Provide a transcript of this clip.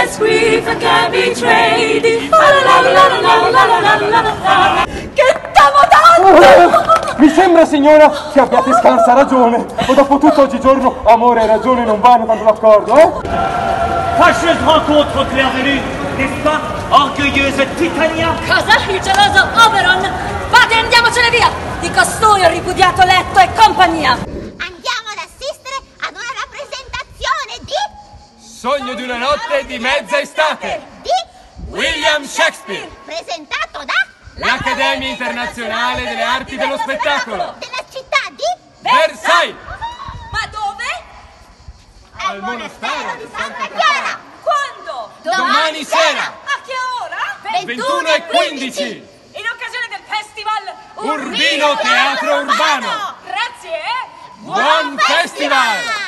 Yes, we can be traded. Che t'amo tanto! Mi sembra, signora, che abbiate scarsa ragione. O dopo tutto oggigiorno, amore e ragione non vanno tanto d'accordo, eh? Fâcheuse rencontre clairvenue, n'est-ce pas, orgueilleuse Titania? Cosa? Il geloso Oberon? Vade, andiamocene via! Di costui ho ripudiato letto e compagnia! Andiamo ad assistere ad una rappresentazione di... Sogno di una notte di mezza estate di... William Shakespeare, presentato da... l'Accademia Internazionale delle Arti dello Spettacolo, della città di... Versailles, Ma dove? al monastero di Santa Chiara. Quando? domani sera, A che ora? 21:15, In occasione del festival Urbino Teatro Urbano. Grazie! Buon festival!